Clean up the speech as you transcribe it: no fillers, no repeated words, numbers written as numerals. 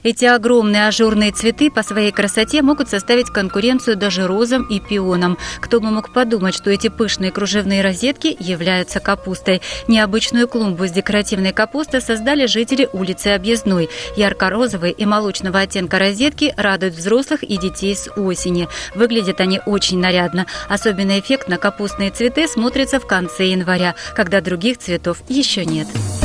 Эти огромные ажурные цветы по своей красоте могут составить конкуренцию даже розам и пионам. Кто бы мог подумать, что эти пышные кружевные розетки являются капустой. Необычную клумбу с декоративной капустой создали жители улицы Объездной. Ярко-розовые и молочного оттенка розетки радуют взрослых и детей с осени. Выглядят они очень нарядно. Особенно эффектно капустные цветы смотрятся в конце января, когда других цветов еще нет.